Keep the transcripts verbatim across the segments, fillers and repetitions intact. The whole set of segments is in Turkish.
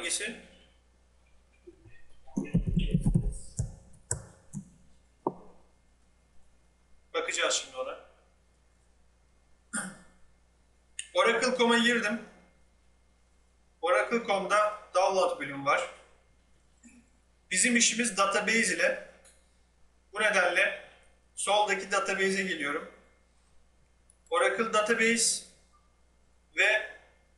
Hangisi? Bakacağız şimdi ona. Oracle nokta com'a girdim. Oracle nokta com'da download bölümü var. Bizim işimiz database ile. Bu nedenle soldaki database'e geliyorum. Oracle Database ve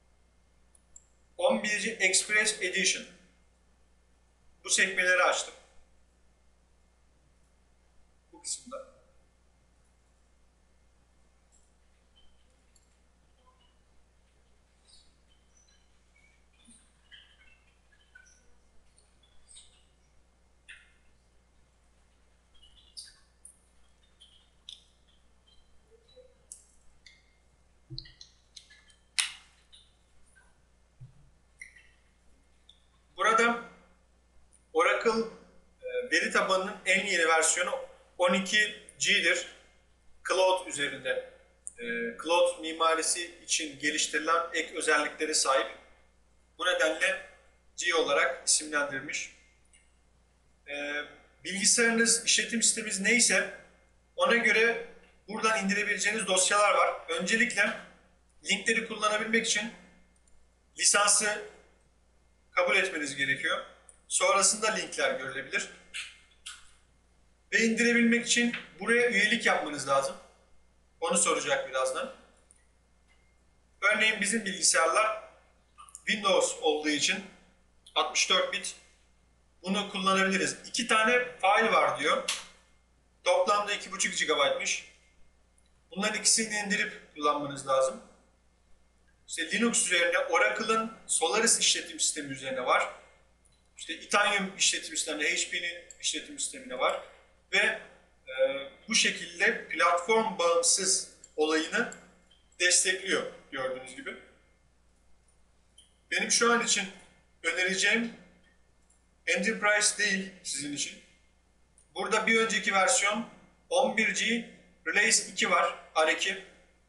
on birinci Express Edition. Bu sekmeleri açtım. Bu kısımda. Burada Oracle veri tabanının en yeni versiyonu on iki G'dir. Cloud üzerinde. Cloud mimarisi için geliştirilen ek özelliklere sahip. Bu nedenle G olarak isimlendirilmiş. Bilgisayarınız, işletim sisteminiz neyse ona göre buradan indirebileceğiniz dosyalar var. Öncelikle linkleri kullanabilmek için lisansı kabul etmeniz gerekiyor. Sonrasında linkler görülebilir. Ve indirebilmek için buraya üyelik yapmanız lazım. Onu soracak birazdan. Örneğin bizim bilgisayarlar Windows olduğu için altmış dört bit bunu kullanabiliriz. İki tane fail var diyor. Toplamda iki buçuk gigabaytmış. Bunların ikisini indirip kullanmanız lazım. İşte Linux üzerine Oracle'ın Solaris işletim sistemi üzerine var. İşte Itanium işletim sistemi, H P'nin işletim sistemine var. Ve e, bu şekilde platform bağımsız olayını destekliyor gördüğünüz gibi. Benim şu an için önereceğim Enterprise değil sizin için. Burada bir önceki versiyon on bir G Release iki var, R iki.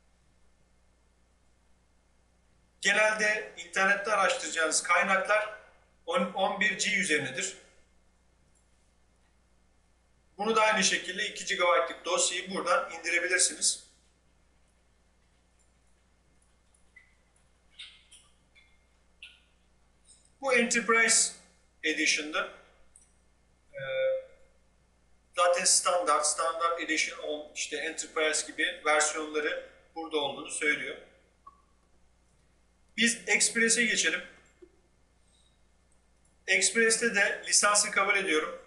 Genelde internette araştıracağınız kaynaklar on bir G üzerinedir. Bunu da aynı şekilde iki gigabaytlık dosyayı buradan indirebilirsiniz. Bu Enterprise Edition'da ee, zaten standart, standart Edition on, işte Enterprise gibi versiyonları burada olduğunu söylüyor. Biz Express'e geçelim. Express'te de lisansı kabul ediyorum.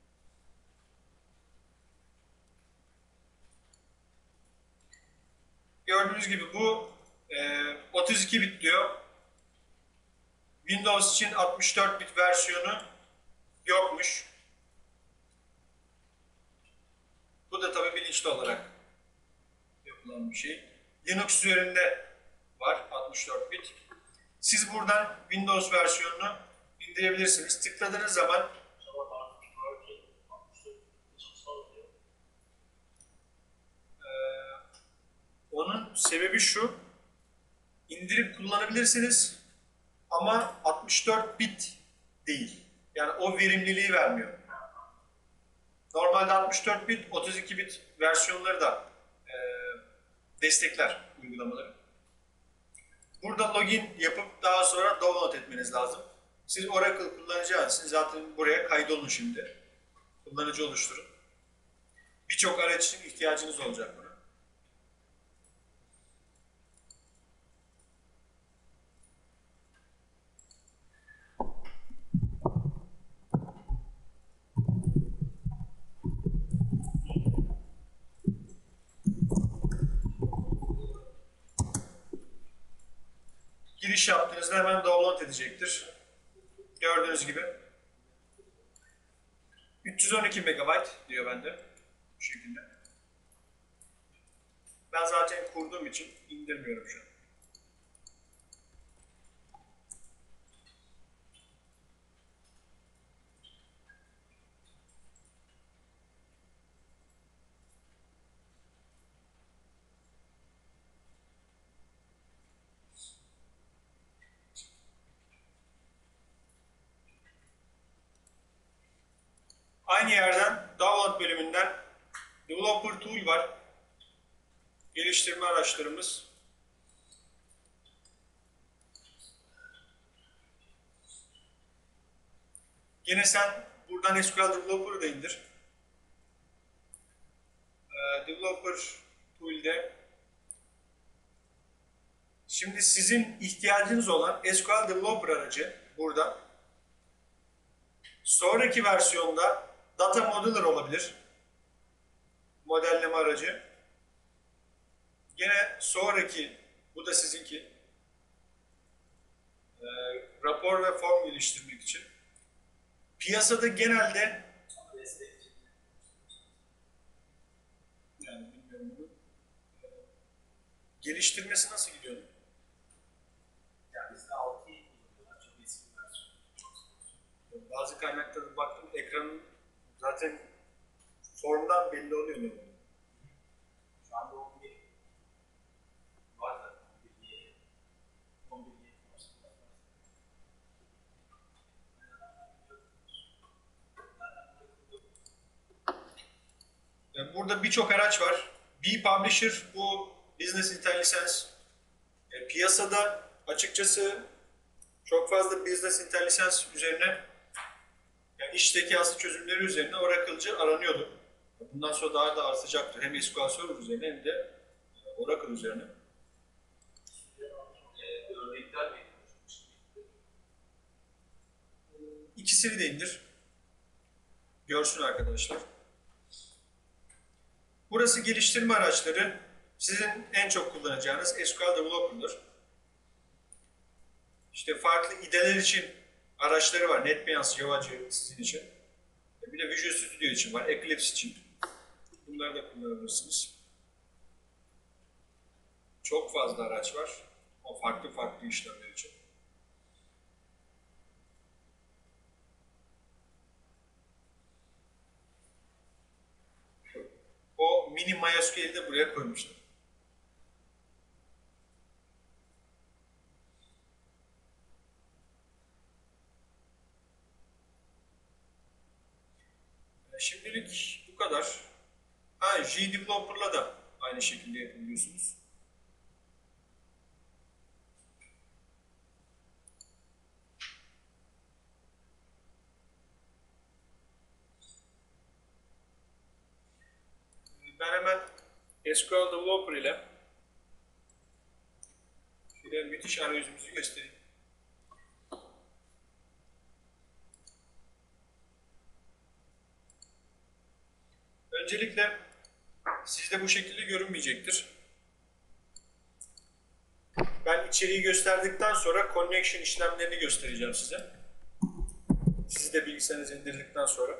Gördüğünüz gibi bu e, otuz iki bit diyor. Windows için altmış dört bit versiyonu yokmuş. Bu da tabii bilinçli olarak yapılan bir şey. Linux üzerinde var altmış dört bit. Siz buradan Windows versiyonunu indirebilirsiniz. Tıkladığınız zaman e, onun sebebi şu, indirip kullanabilirsiniz ama altmış dört bit değil. Yani o verimliliği vermiyor. Normalde altmış dört bit, otuz iki bit versiyonları da e, destekler uygulamaları. Burada login yapıp daha sonra download etmeniz lazım. Siz Oracle kullanacağınız için zaten buraya kaydolun şimdi. Kullanıcı oluşturun. Birçok araç için ihtiyacınız olacak buna. Giriş yaptığınızda hemen download edecektir. Gördüğünüz gibi. üç yüz on iki megabayt diyor bende. Bu şekilde. Ben zaten kurduğum için indirmiyorum şu an. Aynı yerden Download bölümünden Developer Tool var. Geliştirme araçlarımız. Yine sen buradan S Q L Developer'ı da indir. Ee, Developer Tool'de şimdi sizin ihtiyacınız olan S Q L Developer aracı burada. Sonraki versiyonda Data Modeler olabilir. Modelleme aracı. Yine sonraki, bu da sizinki. E, rapor ve form geliştirmek için. Piyasada genelde yani bilmiyorum bunu. Geliştirmesi nasıl gidiyor? Yani bizde altıyı kullanıyorlar, çok eski versiyon. Bazı kaynaklara baktım, ekranın zaten formdan belli oluyor. Yani. Şu anda on bir var da on bir yeni on bir yeni var. Yani burada birçok araç var. B-Publisher, bu Business Intelligence. E, piyasada açıkçası çok fazla Business Intelligence üzerine, yani iş zekası çözümleri üzerine Oracle'cı aranıyordu. Bundan sonra daha da artacaktır. Hem S Q L Server üzerine hem de Oracle üzerine. Ee, örnekler mi? İkisini de indir. Görsün arkadaşlar. Burası geliştirme araçları. Sizin en çok kullanacağınız S Q L Developer'dır. İşte farklı ideler için araçları var. NetBeans, Java'cı sizin için. Bir de Visual Studio için var. Eclipse için. Bunları da kullanabilirsiniz. Çok fazla araç var. O farklı farklı işlemler için. O mini MySQL'i de buraya koymuşlar. Şimdilik bu kadar. Ha, JDeveloper'la da aynı şekilde yapabiliyorsunuz. Ben hemen S Q L Developer ile şöyle müthiş arayüzümüzü göstereyim. Öncelikle sizde bu şekilde görünmeyecektir. Ben içeriği gösterdikten sonra connection işlemlerini göstereceğim size. Sizi de bilgisayarınızı indirdikten sonra.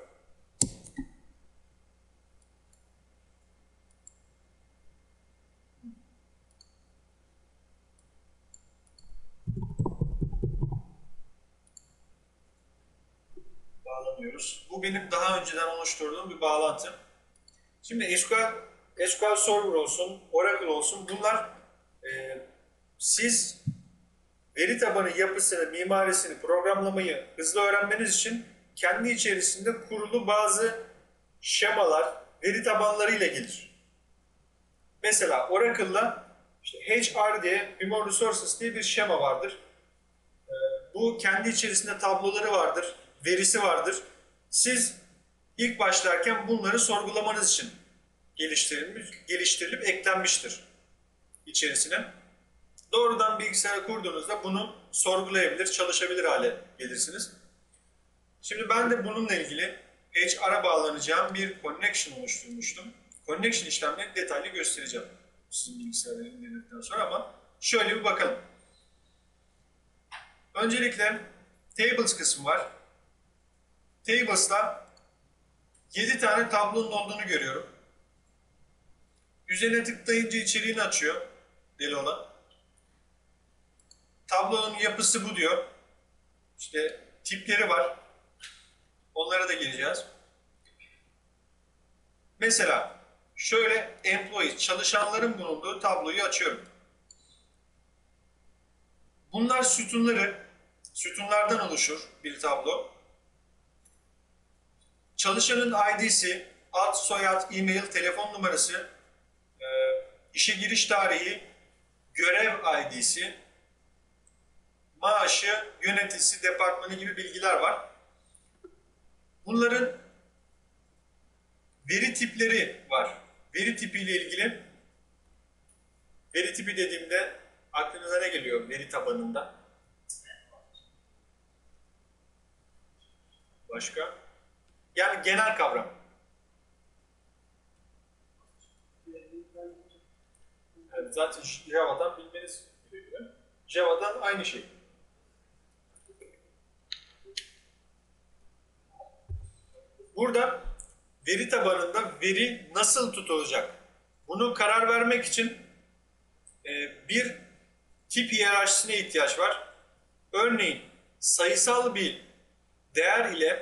Bağlanıyoruz. Bu benim daha önceden oluşturduğum bir bağlantı. Şimdi S Q L, S Q L Server olsun, Oracle olsun, bunlar e, siz veri tabanı yapısını, mimarisini, programlamayı hızlı öğrenmeniz için kendi içerisinde kurulu bazı şemalar, veri tabanlarıyla gelir. Mesela Oracle'da işte H R diye, Human Resources diye bir şema vardır. E, bu kendi içerisinde tabloları vardır, verisi vardır. Siz ilk başlarken bunları sorgulamanız için geliştirilmiş, geliştirilip eklenmiştir içerisine. Doğrudan bilgisayara kurduğunuzda bunu sorgulayabilir, çalışabilir hale gelirsiniz. Şimdi ben de bununla ilgili H R'a bağlanacağım bir connection oluşturmuştum. Connection işlemlerini detaylı göstereceğim sizin bilgisayara indirdikten sonra ama şöyle bir bakalım. Öncelikle Tables kısmı var. Tables'ta yedi tane tablonun olduğunu görüyorum. Üzerine tıklayınca içeriğini açıyor deli olan. Tablonun yapısı bu diyor. İşte tipleri var. Onlara da geleceğiz. Mesela şöyle employee, çalışanların bulunduğu tabloyu açıyorum. Bunlar sütunları, sütunlardan oluşur bir tablo. çalışanın I D'si, ad, soyad, e-mail, telefon numarası, e, işe giriş tarihi, görev I D'si, maaşı, yöneticisi, departmanı gibi bilgiler var. Bunların veri tipleri var. Veri tipiyle ilgili, veri tipi dediğimde aklınıza ne geliyor veri tabanında? Başka? Yani genel kavram. Yani zaten Java'dan bilmeniz gerekiyor. Java'dan aynı şey. Burada veri tabanında veri nasıl tutulacak? Bunu karar vermek için e, bir tip hiyerarşisine ihtiyaç var. Örneğin sayısal bir değer ile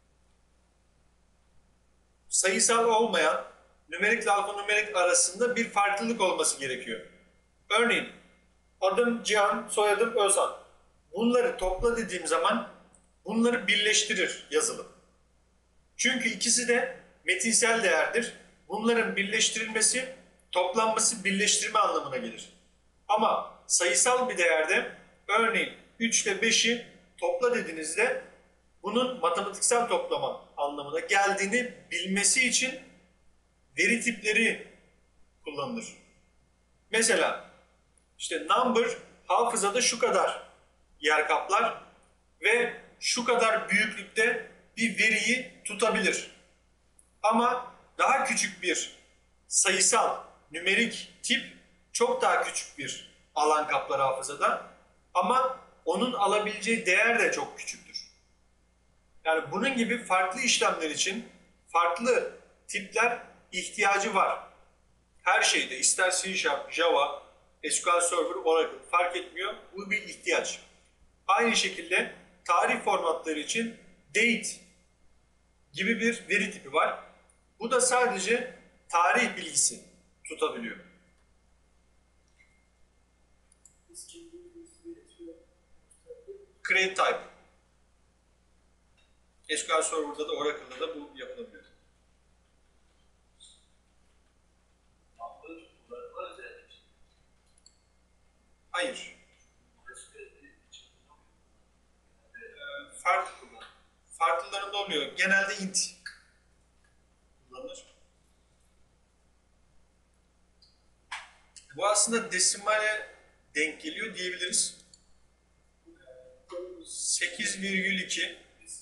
sayısal olmayan nümerik ile alfanümerik arasında bir farklılık olması gerekiyor. Örneğin adım Cihan, soyadım Özhan. Bunları topla dediğim zaman bunları birleştirir yazılım. Çünkü ikisi de metinsel değerdir. Bunların birleştirilmesi, toplanması birleştirme anlamına gelir. Ama sayısal bir değerde örneğin üç ile beşi topla dediğinizde bunun matematiksel toplama anlamına geldiğini bilmesi için veri tipleri kullanılır. Mesela işte number hafızada şu kadar yer kaplar ve şu kadar büyüklükte bir veriyi tutabilir. Ama daha küçük bir sayısal, nümerik tip çok daha küçük bir alan kaplar hafızada ama onun alabileceği değer de çok küçüktür. Yani bunun gibi farklı işlemler için farklı tipler ihtiyacı var. Her şeyde ister C Sharp, Java, S Q L Server, Oracle fark etmiyor. Bu bir ihtiyaç. Aynı şekilde tarih formatları için date gibi bir veri tipi var. Bu da sadece tarih bilgisi tutabiliyor. Create type. S Q L Server'da da Oracle'da da bu yapılabiliyor. Hayır. Ee, fark, farklılarında oluyor. Genelde int kullanılır. Bu aslında desimale denk geliyor diyebiliriz. sekiz virgül iki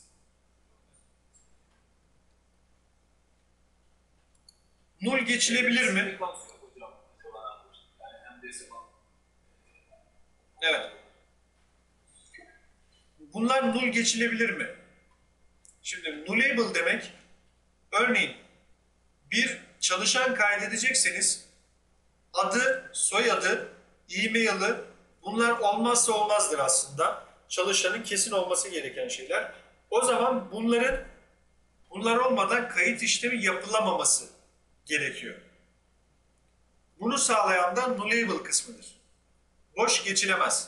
Null geçilebilir mi? Evet. Bunlar null geçilebilir mi? Şimdi nullable demek, örneğin bir çalışan kaydedecekseniz adı, soyadı, e-mail'i bunlar olmazsa olmazdır aslında. Çalışanın kesin olması gereken şeyler. O zaman bunların bunlar olmadan kayıt işlemi yapılamaması gerekiyor. Bunu sağlayan da nullable kısmıdır. Boş geçilemez.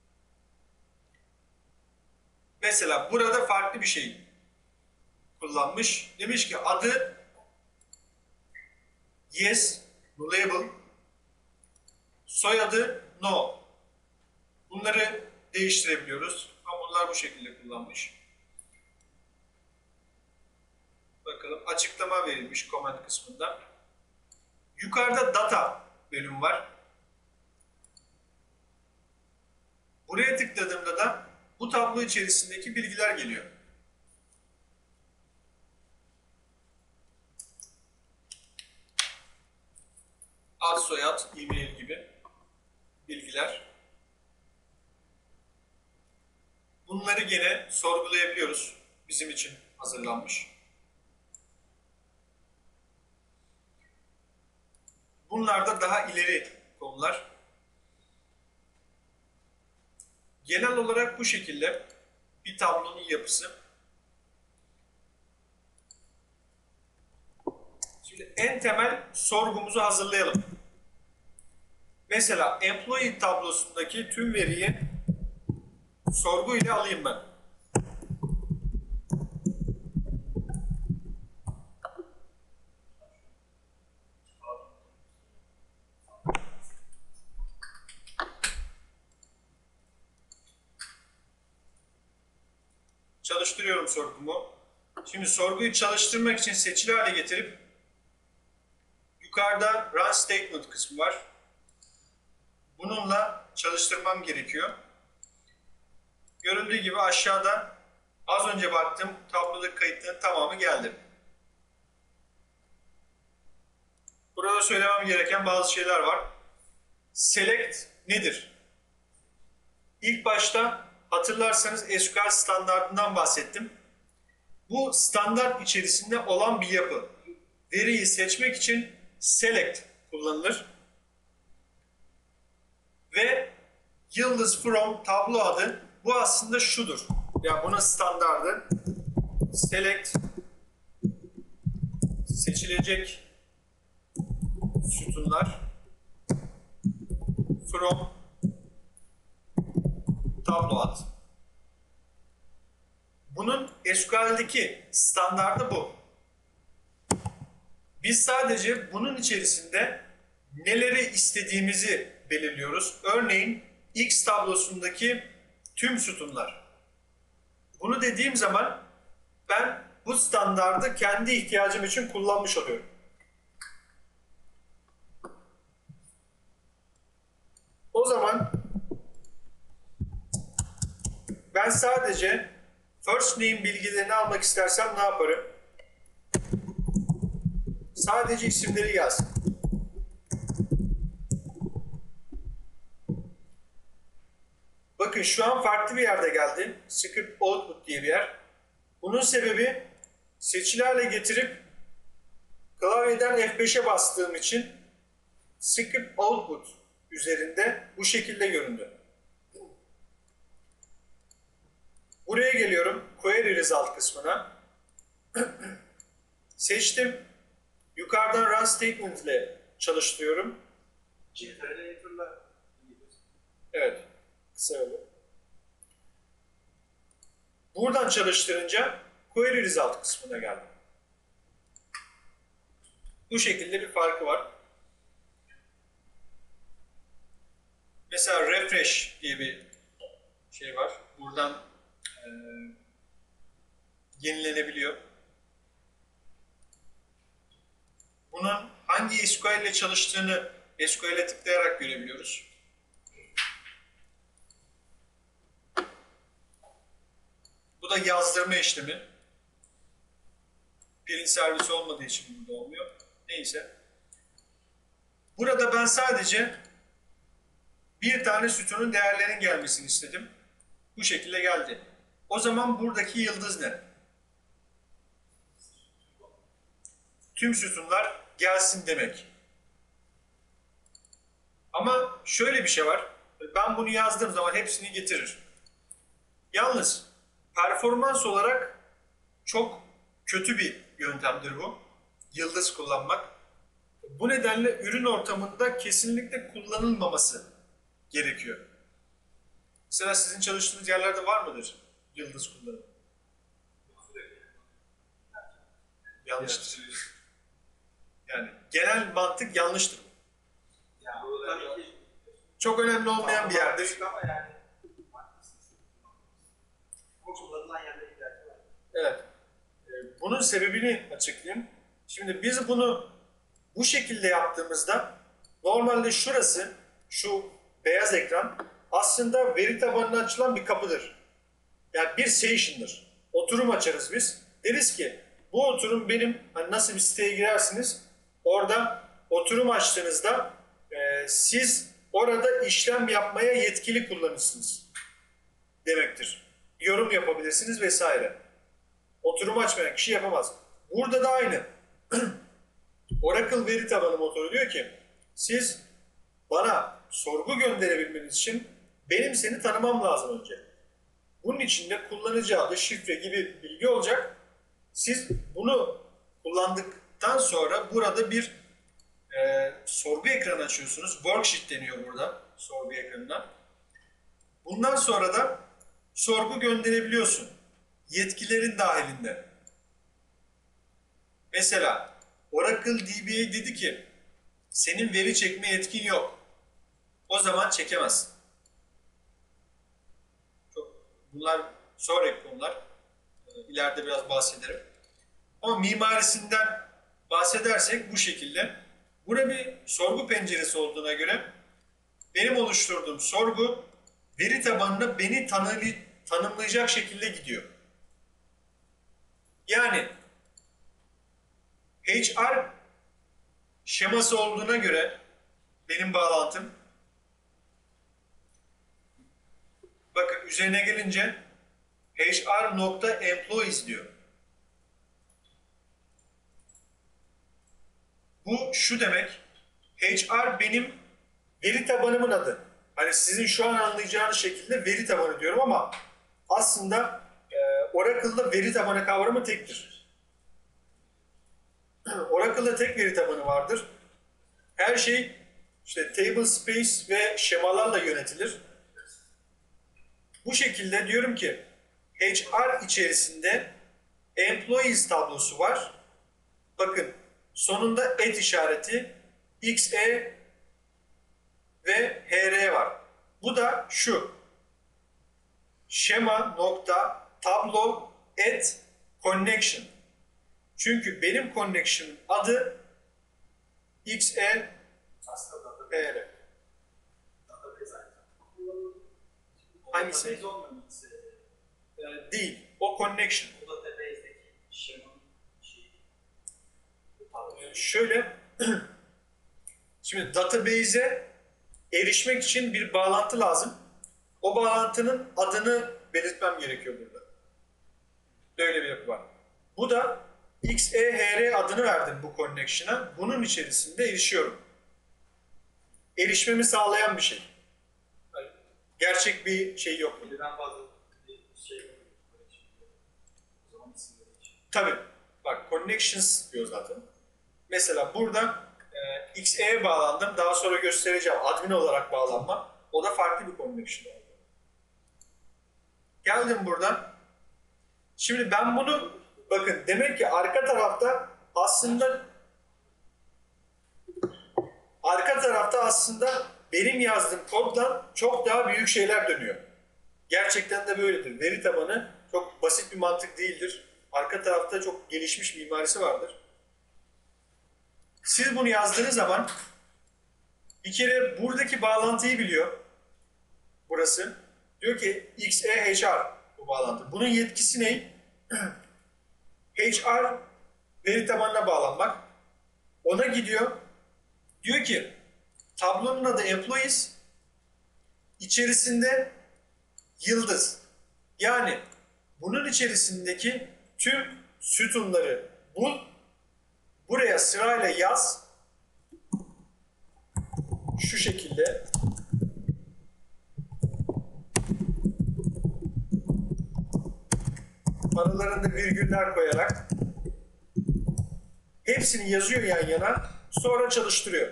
Mesela burada farklı bir şey kullanmış. Demiş ki adı yes, nullable, soyadı no. Bunları değiştirebiliyoruz. Ama bunlar bu şekilde kullanmış. Bakalım açıklama verilmiş comment kısmında. Yukarıda data bölüm var. Buraya tıkladığımda da bu tablo içerisindeki bilgiler geliyor. Ad, soyad, e-mail gibi bilgiler. Bunları gene sorgulayabiliyoruz. Bizim için hazırlanmış. Bunlar da daha ileri konular. Genel olarak bu şekilde bir tablonun yapısı. Şimdi en temel sorgumuzu hazırlayalım. Mesela employee tablosundaki tüm veriyi sorgu ile alayım ben. çalıştırıyorum sorgumu. Şimdi sorguyu çalıştırmak için seçili hale getirip yukarıda Run Statement kısmı var. Bununla çalıştırmam gerekiyor. Görüldüğü gibi aşağıda az önce baktım tablodaki kayıtların tamamı geldi. Burada söylemem gereken bazı şeyler var. Select nedir? İlk başta hatırlarsanız S Q L standartından bahsettim. Bu standart içerisinde olan bir yapı. Veriyi seçmek için select kullanılır. Ve yıldız from tablo adı bu aslında şudur. Ya bunun standardı select seçilecek sütunlar from tablo ad. Bunun S Q L'deki standardı bu. Biz sadece bunun içerisinde neleri istediğimizi belirliyoruz. Örneğin X tablosundaki tüm sütunlar. Bunu dediğim zaman ben bu standardı kendi ihtiyacım için kullanmış oluyorum. O zaman ben sadece first name bilgilerini almak istersem ne yaparım? Sadece isimleri gelsin. Bakın şu an farklı bir yerde geldi. Script output diye bir yer. Bunun sebebi seçili hale getirip klavyeden F beşe bastığım için script output üzerinde bu şekilde göründü. Buraya geliyorum. Query result kısmına. Seçtim. Yukarıdan run statement ile çalıştırıyorum. Evet. Kısa yolu. Buradan çalıştırınca query result kısmına geldim. Bu şekilde bir farkı var. Mesela refresh diye bir şey var. Buradan e, yenilenebiliyor. Bunun hangi S Q L ile çalıştığını S Q L'e tıklayarak görebiliyoruz. Bu da yazdırma işlemi. Print servisi olmadığı için burada olmuyor. Neyse. Burada ben sadece bir tane sütunun değerlerinin gelmesini istedim. Bu şekilde geldi. O zaman buradaki yıldız ne? Tüm sütunlar gelsin demek. Ama şöyle bir şey var. Ben bunu yazdığım zaman hepsini getirir. Yalnız performans olarak çok kötü bir yöntemdir bu. Yıldız kullanmak. Bu nedenle ürün ortamında kesinlikle kullanılmaması gerekiyor. Mesela sizin çalıştığınız yerlerde var mıdır yıldız kullanımı? Yanlıştır. Yani genel mantık yanlıştır. Çok önemli olmayan bir yerdir. Evet. Bunun sebebini açıklayayım. Şimdi biz bunu bu şekilde yaptığımızda normalde şurası, şu beyaz ekran aslında veri tabanına açılan bir kapıdır. Yani bir session'dır. Oturum açarız biz. Deriz ki bu oturum benim, hani nasıl bir siteye girersiniz, orada oturum açtığınızda e, siz orada işlem yapmaya yetkili kullanırsınız demektir. Yorum yapabilirsiniz vesaire. Oturum açmayan kişi yapamaz. Burada da aynı. Oracle veri tabanı motoru diyor ki siz bana sorgu gönderebilmeniz için benim seni tanımam lazım önce. Bunun için de kullanıcı adı, şifre gibi bilgi olacak. Siz bunu kullandıktan sonra burada bir e, sorgu ekranı açıyorsunuz. Worksheet deniyor burada sorgu ekranına. Bundan sonra da sorgu gönderebiliyorsun. Yetkilerin dahilinde. Mesela Oracle D B'ye dedi ki senin veri çekme yetkin yok. O zaman çekemez. Çok, bunlar sonraki konular. ileride biraz bahsederim. Ama mimarisinden bahsedersek bu şekilde. Burada bir sorgu penceresi olduğuna göre benim oluşturduğum sorgu veri tabanına beni tanı- tanımlayacak şekilde gidiyor. Yani H R şeması olduğuna göre benim bağlantım, bakın üzerine gelince H R nokta employees diyor. Bu şu demek, H R benim veri tabanımın adı. Hani sizin şu an anlayacağınız şekilde veri tabanı diyorum ama aslında e, Oracle'da veri tabanı kavramı tektir. Oracle'da tek veri tabanı vardır. Her şey işte table space ve şemalarla yönetilir. Bu şekilde diyorum ki H R içerisinde employees tablosu var. Bakın sonunda et işareti xe ve hr var. Bu da şu. Şema nokta tablo et connection. Çünkü benim connection'ın adı xe Aslında data- hr. database aynı. Hangisi? Database olmuyor mu? İkisi. Ee, değil. O connection. Bu database'deki şemanın şeyi. Pardon. Ee, şöyle şimdi database'e erişmek için bir bağlantı lazım. O bağlantının adını belirtmem gerekiyor burada. Böyle bir yapı var. Bu da xehr adını verdim bu connection'a. Bunun içerisinde erişiyorum. Erişmemi sağlayan bir şey. Yani gerçek bir şey yok. Birden fazla bir şey var. O zaman isimleri için. Tabii. Bak connections diyor zaten. Mesela burada e, xe'ye bağlandım. Daha sonra göstereceğim. Admin olarak bağlanma. O da farklı bir connection oldu. Geldim buradan. Şimdi ben bunu bakın demek ki arka tarafta aslında arka tarafta aslında benim yazdığım koddan çok daha büyük şeyler dönüyor. Gerçekten de böyledir. Veri tabanı çok basit bir mantık değildir. Arka tarafta çok gelişmiş mimarisi vardır. Siz bunu yazdığınız zaman bir kere buradaki bağlantıyı biliyor. Burası. Diyor ki xehr bu bağlantı. Bunun yetkisi ne? H R veri tabanına bağlanmak. Ona gidiyor. Diyor ki tablonun adı employees, içerisinde yıldız. Yani bunun içerisindeki tüm sütunları bul, buraya sırayla yaz. Şu şekilde. Aralarında virgüller koyarak hepsini yazıyor yan yana, sonra çalıştırıyor.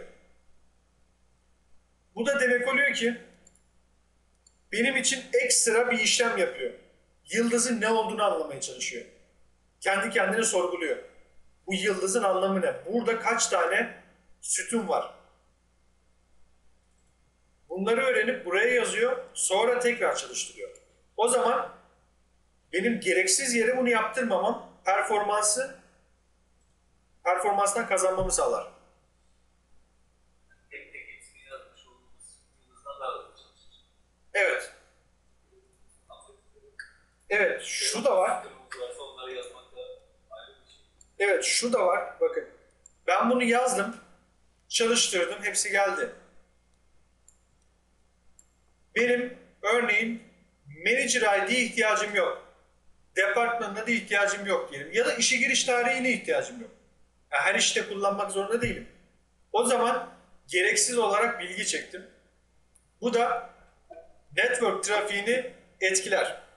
Bu da demek oluyor ki benim için ekstra bir işlem yapıyor. Yıldızın ne olduğunu anlamaya çalışıyor. Kendi kendine sorguluyor. Bu yıldızın anlamı ne? Burada kaç tane sütun var? Bunları öğrenip buraya yazıyor, sonra tekrar çalıştırıyor. O zaman benim gereksiz yere bunu yaptırmamam performansı performanstan kazanmamı sağlar. Tek tek hepsini yazmış olduğumuz yıldızdan daha hızlı çalışır. Evet. Evet, şu da var. Varsa onları yazmak da ayrı bir şey. Evet, şu da var. Bakın. Ben bunu yazdım. Çalıştırdım. Hepsi geldi. Benim örneğin Manager I D'ye ihtiyacım yok. Departmanına da ihtiyacım yok diyelim. Ya da işe giriş tarihine ihtiyacım yok. Yani her işte kullanmak zorunda değilim. O zaman gereksiz olarak bilgi çektim. Bu da network trafiğini etkiler.